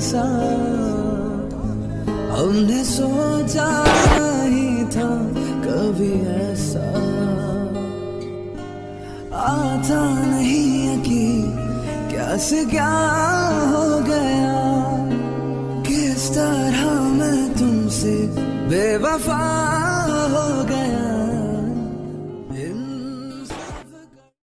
सा हमने सोचा नहीं था कभी ऐसा, आता नहीं यकीन क्या से क्या हो गया, किस तरह मैं तुमसे बेवफा हो गया।